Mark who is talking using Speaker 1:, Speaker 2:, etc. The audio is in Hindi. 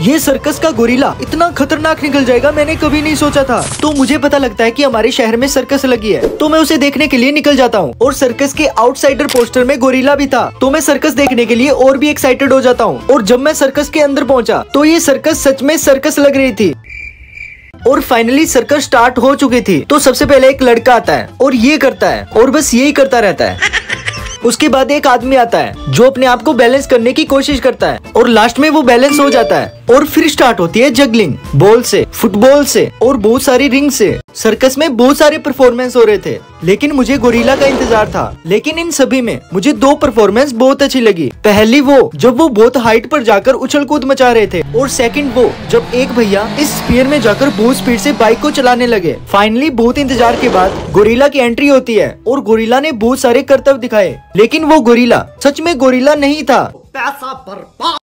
Speaker 1: ये सर्कस का गोरिल्ला इतना खतरनाक निकल जाएगा मैंने कभी नहीं सोचा था। तो मुझे पता लगता है कि हमारे शहर में सर्कस लगी है, तो मैं उसे देखने के लिए निकल जाता हूँ। और सर्कस के आउटसाइडर पोस्टर में गोरिल्ला भी था, तो मैं सर्कस देखने के लिए और भी एक्साइटेड हो जाता हूँ। और जब मैं सर्कस के अंदर पहुँचा तो ये सर्कस सच में सर्कस लग रही थी। और फाइनली सर्कस स्टार्ट हो चुकी थी। तो सबसे पहले एक लड़का आता है और ये करता है और बस यही करता रहता है। उसके बाद एक आदमी आता है जो अपने आप को बैलेंस करने की कोशिश करता है और लास्ट में वो बैलेंस हो जाता है। और फिर स्टार्ट होती है जगलिंग, बॉल से, फुटबॉल से और बहुत सारी रिंग से। सर्कस में बहुत सारे परफॉर्मेंस हो रहे थे, लेकिन मुझे गोरिल्ला का इंतजार था। लेकिन इन सभी में मुझे दो परफॉर्मेंस बहुत अच्छी लगी। पहली वो जब वो बहुत हाइट पर जाकर उछल कूद मचा रहे थे, और सेकंड वो जब एक भैया इस स्पीयर में जाकर बहुत स्पीड से बाइक को चलाने लगे। फाइनली बहुत इंतजार के बाद गोरिल्ला की एंट्री होती है और गोरिल्ला ने बहुत सारे करतब दिखाए, लेकिन वो गोरिल्ला सच में गोरिल्ला नहीं था। पैसा बर्बाद।